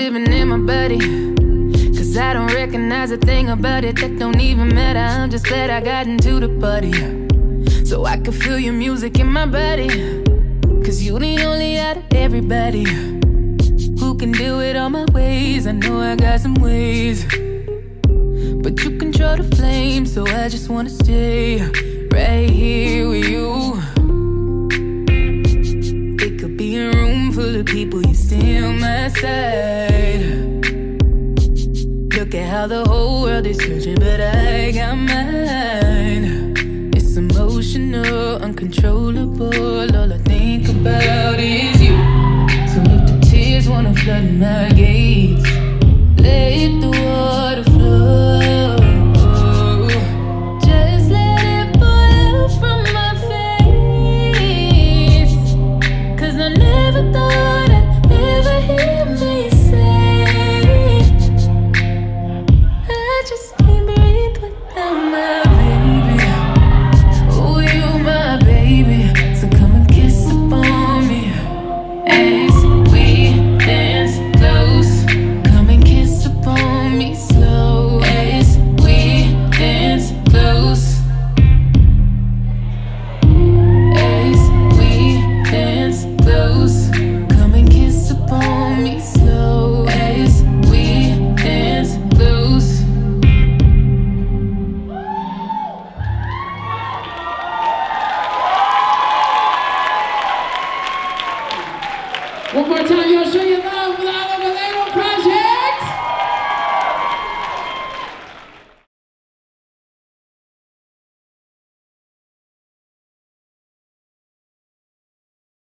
living in my body. Cause I don't recognize a thing about it that don't even matter. I'm just glad I got into the party, so I can feel your music in my body. Cause you the only out of everybody who can deal with all my ways. I know I got some ways, but you control the flame, so I just wanna stay right here with you. It could be a room full of people, you stay on my side. Look at how the whole world is searching, but I got mine. It's emotional, uncontrollable. All I think about is you. So if the tears wanna flood my gates, let the water